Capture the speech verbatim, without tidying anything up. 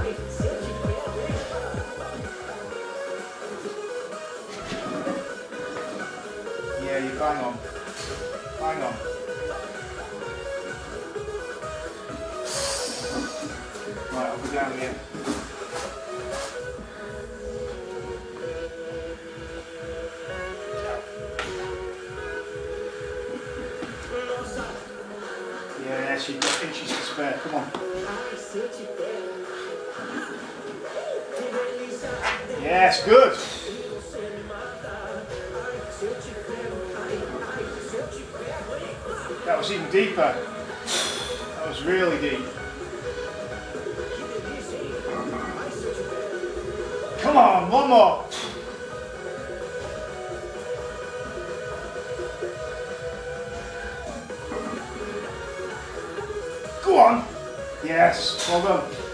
Yeah, you bang on. Bang on. Right, I'll go down here. Yes, you've got inches to spare, come on. Yes, good. That was even deeper. That was really deep. Come on, one more. Go on. Yes, well done.